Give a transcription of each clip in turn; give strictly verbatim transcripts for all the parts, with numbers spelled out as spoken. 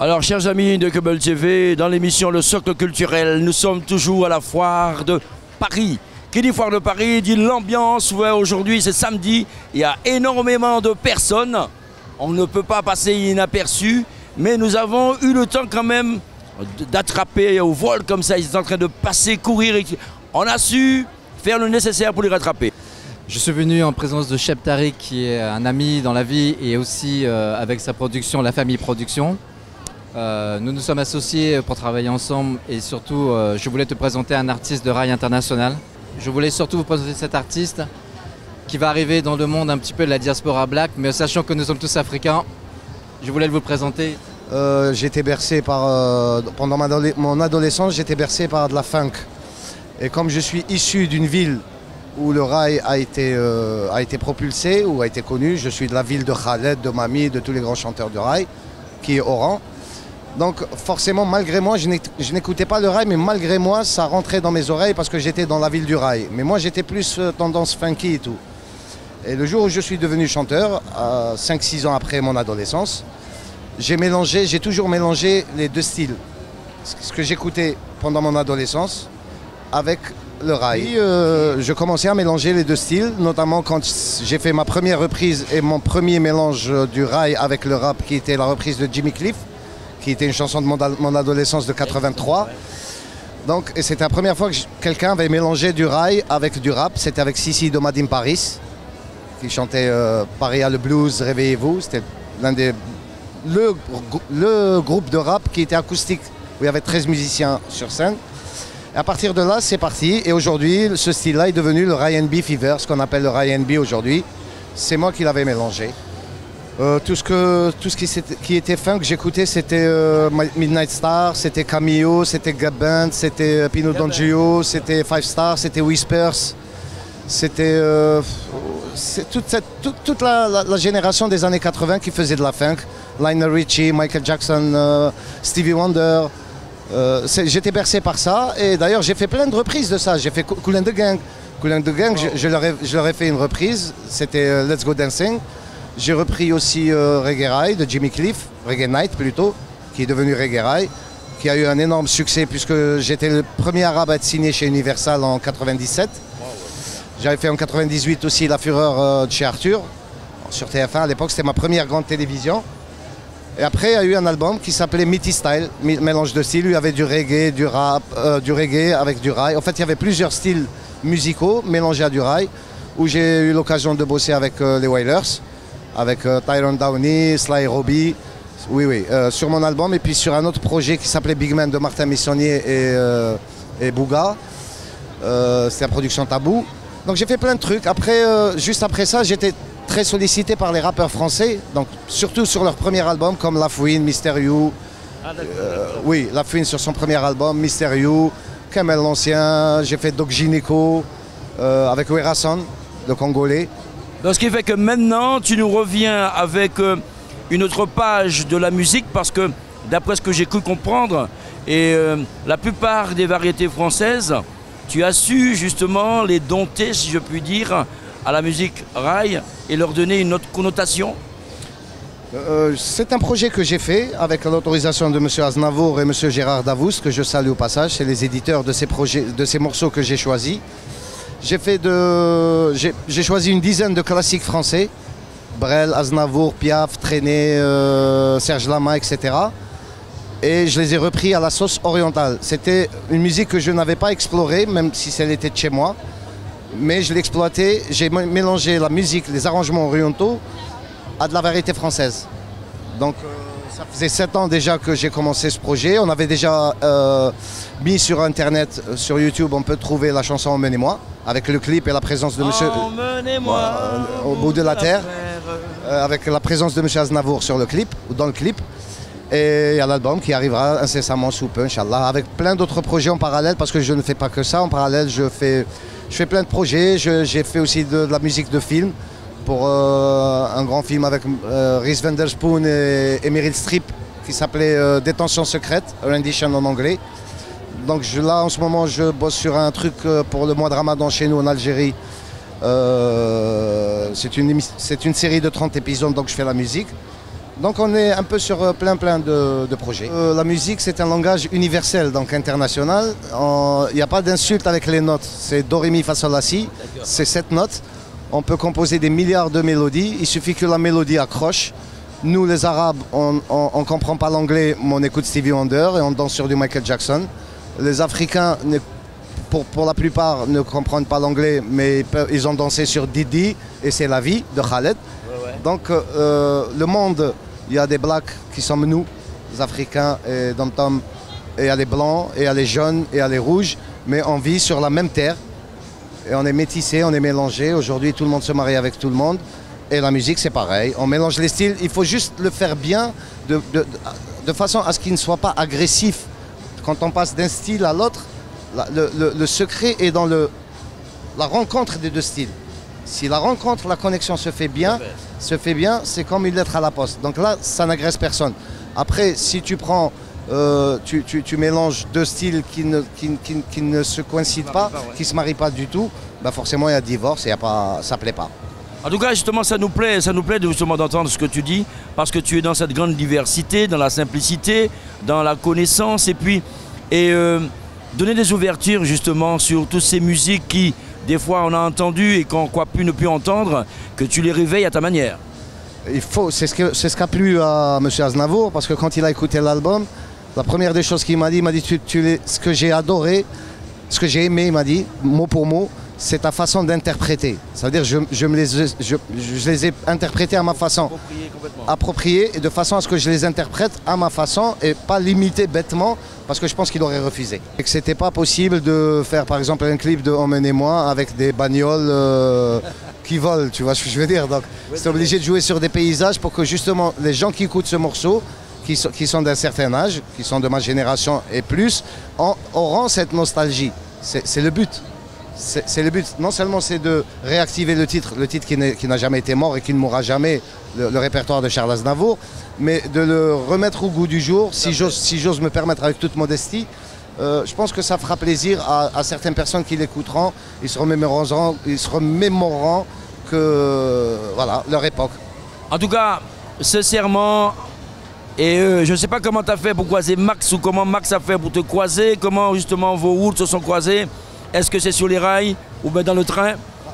Alors, chers amis de Kebel T V, dans l'émission Le Socle Culturel, nous sommes toujours à la foire de Paris. Qui dit foire de Paris dit l'ambiance. Ouais, aujourd'hui, c'est samedi, il y a énormément de personnes. On ne peut pas passer inaperçu, mais nous avons eu le temps quand même d'attraper au vol comme ça. Ils sont en train de passer, courir. Et on a su faire le nécessaire pour les rattraper. Je suis venu en présence de Cheb Tariq, qui est un ami dans la vie et aussi euh, avec sa production, la famille Production. Euh, nous nous sommes associés pour travailler ensemble et surtout, euh, je voulais te présenter un artiste de rail international. Je voulais surtout vous présenter cet artiste qui va arriver dans le monde un petit peu de la diaspora black, mais sachant que nous sommes tous africains, je voulais vous présenter. Euh, j'étais bercé par, euh, pendant ma, mon adolescence, j'étais bercé par de la funk. Et comme je suis issu d'une ville où le rail a été, euh, a été propulsé, ou a été connu, je suis de la ville de Khaled, de Mami, de tous les grands chanteurs de rail, qui est Oran. Donc forcément, malgré moi, je n'écoutais pas le rail, mais malgré moi, ça rentrait dans mes oreilles parce que j'étais dans la ville du rail. Mais moi, j'étais plus euh, tendance funky et tout. Et le jour où je suis devenu chanteur, euh, cinq six ans après mon adolescence, j'ai mélangé, j'ai toujours mélangé les deux styles. Ce que j'écoutais pendant mon adolescence avec le rail. Et, euh, je commençais à mélanger les deux styles, notamment quand j'ai fait ma première reprise et mon premier mélange du rail avec le rap, qui était la reprise de Jimmy Cliff, qui était une chanson de mon, mon adolescence de quatre-vingt-trois. Donc, et c'était la première fois que quelqu'un avait mélangé du rail avec du rap. C'était avec Sissi de Made in Paris, qui chantait euh, Paris a le blues, réveillez-vous. C'était l'un des le, le groupe de rap qui était acoustique, où il y avait treize musiciens sur scène. Et à partir de là, c'est parti. Et aujourd'hui, ce style-là est devenu le R and B Fever, ce qu'on appelle le R and B aujourd'hui. C'est moi qui l'avais mélangé. Euh, tout ce, que, tout ce qui, qui était funk, j'écoutais, c'était euh, Midnight Star, c'était Cameo, c'était Gab Band, c'était Pino D'Angio, c'était Five Star, c'était Whispers. C'était euh, toute, cette, toute, toute la, la, la génération des années quatre-vingt qui faisait de la funk. Lionel Richie, Michael Jackson, euh, Stevie Wonder. Euh, J'étais bercé par ça et d'ailleurs j'ai fait plein de reprises de ça. J'ai fait Kool and the Gang. Kool and the Gang, wow. je, je, leur ai, je leur ai fait une reprise, c'était euh, Let's Go Dancing. J'ai repris aussi euh, Reggae Rai de Jimmy Cliff, Reggae Night plutôt, qui est devenu Reggae Rai, qui a eu un énorme succès puisque j'étais le premier arabe à être signé chez Universal en quatre-vingt-dix-sept. Wow, ouais. J'avais fait en quatre-vingt-dix-huit aussi La Fureur euh, de chez Arthur, sur T F un à l'époque, c'était ma première grande télévision. Et après, il y a eu un album qui s'appelait Mitty Style, mélange de styles, il y avait du reggae, du rap, euh, du reggae avec du rail. En fait, il y avait plusieurs styles musicaux mélangés à du rail, où j'ai eu l'occasion de bosser avec euh, les Wailers, avec euh, Tyrone Downey, Sly Robbie, oui, oui, euh, sur mon album, et puis sur un autre projet qui s'appelait Big Man de Martin Missonnier et, euh, et Bouga. Euh, C'était la production Tabou. Donc j'ai fait plein de trucs. Après, euh, juste après ça, j'étais très sollicité par les rappeurs français, donc surtout sur leur premier album, comme La Fouine, Mister You. Ah, euh, oui, La Fouine sur son premier album, Mister You, Kamel l'Ancien, j'ai fait Doc Gynéco, euh, avec Werason, le Congolais. Donc, ce qui fait que maintenant, tu nous reviens avec euh, une autre page de la musique parce que, d'après ce que j'ai cru comprendre, et euh, la plupart des variétés françaises, tu as su justement les dompter, si je puis dire, à la musique rail et leur donner une autre connotation. euh, C'est un projet que j'ai fait avec l'autorisation de M. Aznavour et M. Gérard Davoust, que je salue au passage. C'est les éditeurs de ces, projets, de ces morceaux que j'ai choisis. J'ai fait de, j'ai choisi une dizaine de classiques français, Brel, Aznavour, Piaf, Trenet, euh, Serge Lama, et cetera. Et je les ai repris à la sauce orientale. C'était une musique que je n'avais pas explorée, même si elle était de chez moi. Mais je l'ai exploitée, j'ai mélangé la musique, les arrangements orientaux à de la variété française. Donc euh, ça faisait sept ans déjà que j'ai commencé ce projet. On avait déjà euh, mis sur internet, sur YouTube, on peut trouver la chanson Emmenez-moi, avec le clip et la présence de monsieur Emmenez-moi euh, au bout de la terre, euh, avec la présence de monsieur Aznavour sur le clip, ou dans le clip. Et il y a l'album qui arrivera incessamment sous peu, Inch'Allah, avec plein d'autres projets en parallèle, parce que je ne fais pas que ça. En parallèle, je fais, je fais plein de projets. J'ai fait aussi de, de la musique de film, pour euh, un grand film avec euh, Reese Witherspoon et, et Meryl Streep, qui s'appelait euh, Détention secrète, Rendition en anglais. Donc je, là, en ce moment, je bosse sur un truc euh, pour le mois de Ramadan chez nous en Algérie. Euh, c'est une, une série de trente épisodes, donc je fais la musique. Donc on est un peu sur euh, plein plein de, de projets. Euh, la musique c'est un langage universel, donc international. Il n'y a pas d'insulte avec les notes. C'est do, ré, mi, fa, sol, la, si. C'est sept notes. On peut composer des milliards de mélodies. Il suffit que la mélodie accroche. Nous les Arabes, on ne comprend pas l'anglais, mais on écoute Stevie Wonder et on danse sur du Michael Jackson. Les Africains, pour, pour la plupart, ne comprennent pas l'anglais, mais ils, peuvent, ils ont dansé sur Didi et C'est la vie de Khaled. Ouais, ouais. Donc euh, le monde, il y a des blacks qui sommes nous, les Africains et Dom-Tom, et il y a les blancs, et il y a les jaunes, et il y a les rouges, mais on vit sur la même terre. Et on est métissés, on est mélangés. Aujourd'hui, tout le monde se marie avec tout le monde. Et la musique, c'est pareil. On mélange les styles. Il faut juste le faire bien, de, de, de façon à ce qu'il ne soit pas agressif. Quand on passe d'un style à l'autre, le, le, le secret est dans le, la rencontre des deux styles. Si la rencontre, la connexion se fait bien, se fait bien, c'est comme une lettre à la poste. Donc là, ça n'agresse personne. Après, si tu prends, euh, tu, tu, tu mélanges deux styles qui ne, qui, qui, qui ne se coïncident pas, pas ouais. qui ne se marient pas du tout, bah forcément il y a divorce et y a pas, ça ne plaît pas. En tout cas, justement, ça nous plaît, ça nous plaît justement d'entendre ce que tu dis, parce que tu es dans cette grande diversité, dans la simplicité, dans la connaissance, et puis et euh, donner des ouvertures justement sur toutes ces musiques qui, des fois, on a entendu et qu'on croit plus ne plus entendre, que tu les réveilles à ta manière. Il faut, c'est ce que c'est ce qu'a plu à M. Aznavour, parce que quand il a écouté l'album, la première des choses qu'il m'a dit, il m'a dit tu, tu les, ce que j'ai adoré, ce que j'ai aimé, il m'a dit mot pour mot. C'est ta façon d'interpréter. Ça veut dire que je, je, me les, je, je les ai interprétés à ma façon, appropriée, et de façon à ce que je les interprète à ma façon et pas limité bêtement, parce que je pense qu'il aurait refusé. Et que c'était pas possible de faire par exemple un clip de Emmenez-moi avec des bagnoles euh, qui volent, tu vois ce que je veux dire. Donc c'est obligé de jouer sur des paysages pour que justement les gens qui écoutent ce morceau, qui sont, qui sont d'un certain âge, qui sont de ma génération et plus, en, auront cette nostalgie. C'est le but. C'est le but, non seulement c'est de réactiver le titre, le titre qui n'a jamais été mort et qui ne mourra jamais, le, le répertoire de Charles Aznavour, mais de le remettre au goût du jour, si j'ose si j'ose me permettre avec toute modestie. Euh, je pense que ça fera plaisir à, à certaines personnes qui l'écouteront, ils se remémoreront, ils se remémoreront que, voilà, leur époque. En tout cas, sincèrement, et euh, je ne sais pas comment tu as fait pour croiser Max ou comment Max a fait pour te croiser, comment justement vos routes se sont croisées. Est-ce que c'est sur les rails ou bien dans le train?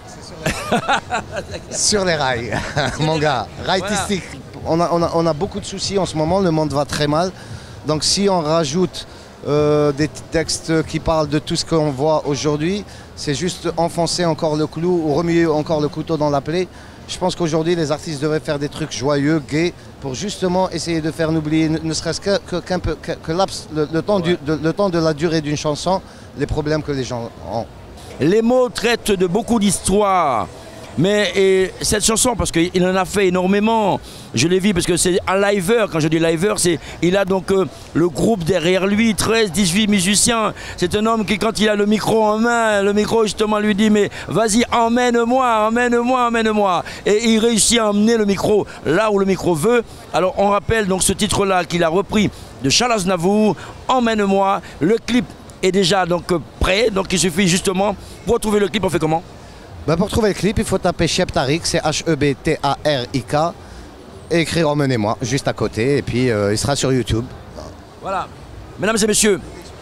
Sur les rails, mon gars, railtistique. Voilà. On a, on, a, on a beaucoup de soucis en ce moment, le monde va très mal. Donc si on rajoute euh, des textes qui parlent de tout ce qu'on voit aujourd'hui, c'est juste enfoncer encore le clou ou remuer encore le couteau dans la plaie. Je pense qu'aujourd'hui, les artistes devraient faire des trucs joyeux, gais, pour justement essayer de faire n'oublier, ne, ne serait-ce que, que, qu'un peu, que, que laps, le, le, temps du, de, le temps de la durée d'une chanson, les problèmes que les gens ont. Les mots traitent de beaucoup d'histoires. Mais et cette chanson, parce qu'il en a fait énormément, je l'ai vu parce que c'est un liveur, quand je dis liveur, c'est il a donc euh, le groupe derrière lui, treize, dix-huit musiciens. C'est un homme qui, quand il a le micro en main, le micro justement lui dit mais vas-y, emmène-moi, emmène-moi, emmène-moi. Et il réussit à emmener le micro là où le micro veut. Alors on rappelle donc ce titre-là qu'il a repris de Charles Aznavour, Emmène-moi. Le clip est déjà donc prêt, donc il suffit justement, pour trouver le clip, on fait comment? Ben pour trouver le clip, il faut taper Cheb Tarik, c'est H E B T A R I K, et écrire Emmenez-moi juste à côté, et puis euh, il sera sur YouTube. Voilà. Mesdames et messieurs,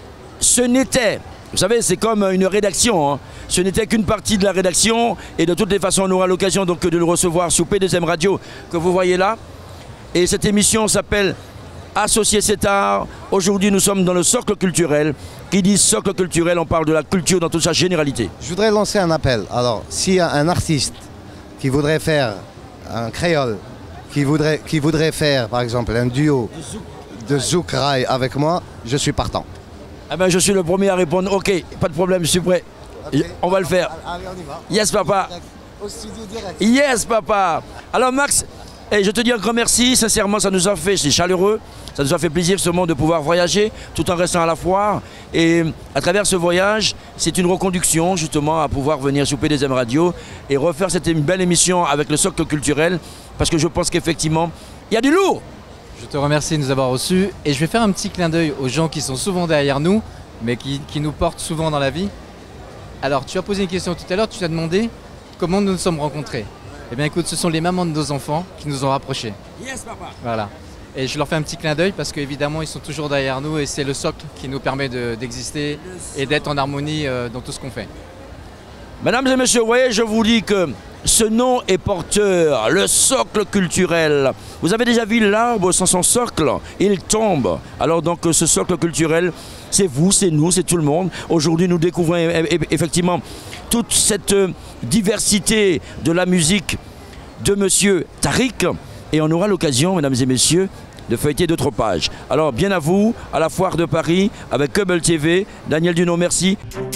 ce n'était, vous savez, c'est comme une rédaction, hein. Ce n'était qu'une partie de la rédaction, et de toutes les façons, on aura l'occasion donc de le recevoir sur P deux M Radio, que vous voyez là. Et cette émission s'appelle Associé Setar. Aujourd'hui, nous sommes dans le socle culturel. Qui dit socle culturel, on parle de la culture dans toute sa généralité. Je voudrais lancer un appel. Alors, s'il y a un artiste qui voudrait faire un créole, qui voudrait, qui voudrait faire, par exemple, un duo de zouk rail avec moi, je suis partant. Eh ben, je suis le premier à répondre. Ok, pas de problème, je suis prêt. Okay. On va le faire. Allez, on y va. Yes, papa. Au studio direct. Yes, papa. Alors, Max, et je te dis un grand merci, sincèrement ça nous a fait, c'est chaleureux, ça nous a fait plaisir ce moment de pouvoir voyager tout en restant à la foire. Et à travers ce voyage, c'est une reconduction justement à pouvoir venir sur P deux M Radio et refaire cette belle émission avec le socle culturel, parce que je pense qu'effectivement, il y a du lourd. Je te remercie de nous avoir reçus et je vais faire un petit clin d'œil aux gens qui sont souvent derrière nous, mais qui, qui nous portent souvent dans la vie. Alors tu as posé une question tout à l'heure, tu t'as demandé comment nous nous sommes rencontrés. Eh bien écoute, ce sont les mamans de nos enfants qui nous ont rapprochés. Yes, papa. Voilà. Et je leur fais un petit clin d'œil parce qu'évidemment ils sont toujours derrière nous et c'est le socle qui nous permet d'exister de, et d'être en harmonie euh, dans tout ce qu'on fait. Mesdames et messieurs, vous voyez, je vous dis que ce nom est porteur, le socle culturel. Vous avez déjà vu l'arbre sans son socle, il tombe. Alors donc ce socle culturel, c'est vous, c'est nous, c'est tout le monde. Aujourd'hui nous découvrons effectivement toute cette diversité de la musique de Monsieur Tariq. Et on aura l'occasion, mesdames et messieurs, de feuilleter d'autres pages. Alors bien à vous, à la foire de Paris, avec Keubel T V. Daniel Duno, merci.